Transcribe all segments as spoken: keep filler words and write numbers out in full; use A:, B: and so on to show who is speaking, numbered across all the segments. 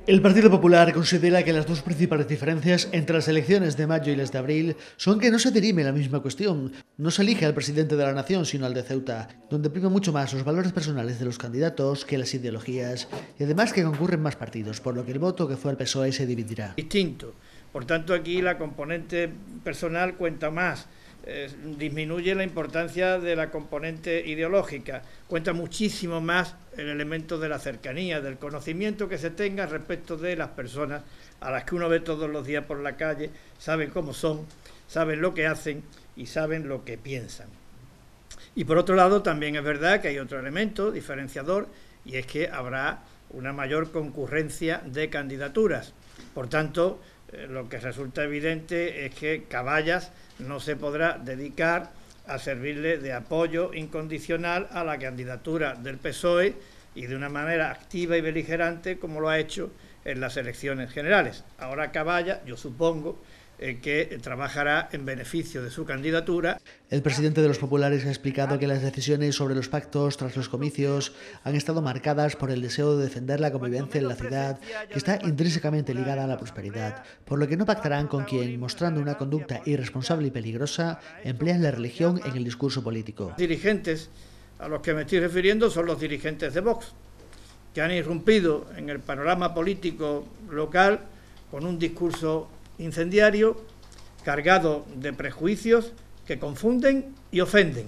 A: El Partido Popular considera que las dos principales diferencias entre las elecciones de mayo y las de abril son que no se dirime la misma cuestión. No se elige al presidente de la nación, sino al de Ceuta, donde prima mucho más los valores personales de los candidatos que las ideologías, y además que concurren más partidos, por lo que el voto que fue al P S O E se dividirá.
B: Distinto. Por tanto, aquí la componente personal cuenta más. Eh, disminuye la importancia de la componente ideológica, cuenta muchísimo más el elemento de la cercanía, del conocimiento que se tenga respecto de las personas a las que uno ve todos los días por la calle, saben cómo son, saben lo que hacen y saben lo que piensan. Y por otro lado también es verdad que hay otro elemento diferenciador, y es que habrá una mayor concurrencia de candidaturas. Por tanto, eh, lo que resulta evidente es que Caballas no se podrá dedicar a servirle de apoyo incondicional a la candidatura del P S O E y de una manera activa y beligerante como lo ha hecho en las elecciones generales. Ahora Caballas, yo supongo, eh, que trabajará en beneficio de su candidatura.
A: El presidente de los populares ha explicado que las decisiones sobre los pactos tras los comicios han estado marcadas por el deseo de defender la convivencia en la ciudad, que está intrínsecamente ligada a la prosperidad, por lo que no pactarán con quien, mostrando una conducta irresponsable y peligrosa, emplean la religión en el discurso político.
B: Los dirigentes a los que me estoy refiriendo son los dirigentes de Vox, que han irrumpido en el panorama político local con un discurso incendiario, cargado de prejuicios que confunden y ofenden.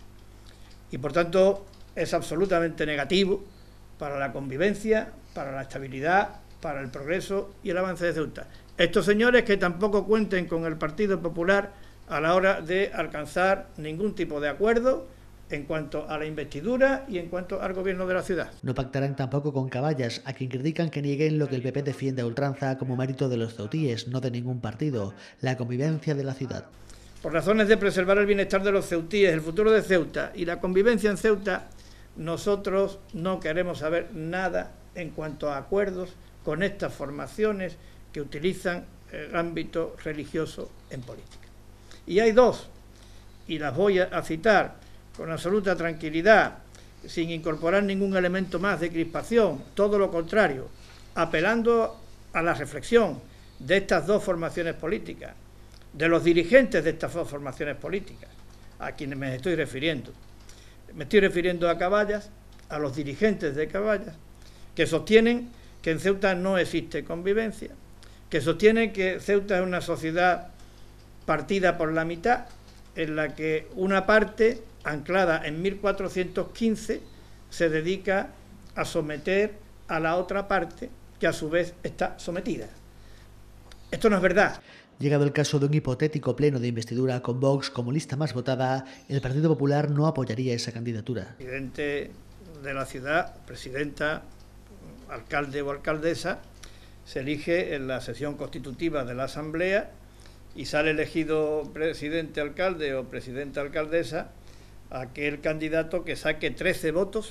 B: Y por tanto es absolutamente negativo para la convivencia, para la estabilidad, para el progreso y el avance de Ceuta. Estos señores que tampoco cuenten con el Partido Popular a la hora de alcanzar ningún tipo de acuerdo en cuanto a la investidura y en cuanto al gobierno de la ciudad.
A: No pactarán tampoco con Caballas, a quien critican que nieguen lo que el P P defiende a ultranza como mérito de los ceutíes, no de ningún partido, la convivencia de la ciudad.
B: Por razones de preservar el bienestar de los ceutíes, el futuro de Ceuta y la convivencia en Ceuta, nosotros no queremos saber nada en cuanto a acuerdos con estas formaciones que utilizan el ámbito religioso en política. Y hay dos, y las voy a citar con absoluta tranquilidad, sin incorporar ningún elemento más de crispación, todo lo contrario, apelando a la reflexión de estas dos formaciones políticas, de los dirigentes de estas dos formaciones políticas, a quienes me estoy refiriendo. Me estoy refiriendo a Caballas, a los dirigentes de Caballas, que sostienen que en Ceuta no existe convivencia, que sostienen que Ceuta es una sociedad partida por la mitad, en la que una parte, anclada en mil cuatrocientos quince, se dedica a someter a la otra parte, que a su vez está sometida. Esto no es verdad.
A: Llegado el caso de un hipotético pleno de investidura con Vox como lista más votada, el Partido Popular no apoyaría esa candidatura.
B: El presidente de la ciudad, presidenta, alcalde o alcaldesa, se elige en la sesión constitutiva de la Asamblea y sale elegido presidente alcalde o presidenta alcaldesa aquel candidato que saque trece votos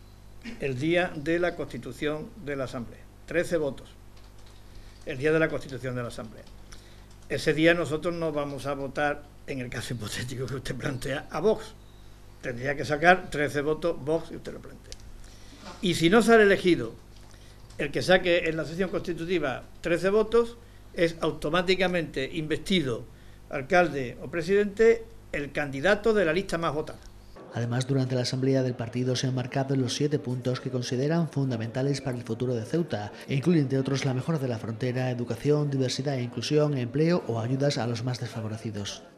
B: el día de la constitución de la Asamblea. trece votos el día de la constitución de la Asamblea. Ese día nosotros no vamos a votar, en el caso hipotético que usted plantea, a Vox. Tendría que sacar trece votos Vox, y usted lo plantea. Y si no sale elegido el que saque en la sesión constitutiva trece votos, es automáticamente investido alcalde o presidente el candidato de la lista más votada.
A: Además, durante la asamblea del partido se han marcado los siete puntos que consideran fundamentales para el futuro de Ceuta, e incluyen, entre otros, la mejora de la frontera, educación, diversidad e inclusión, empleo o ayudas a los más desfavorecidos.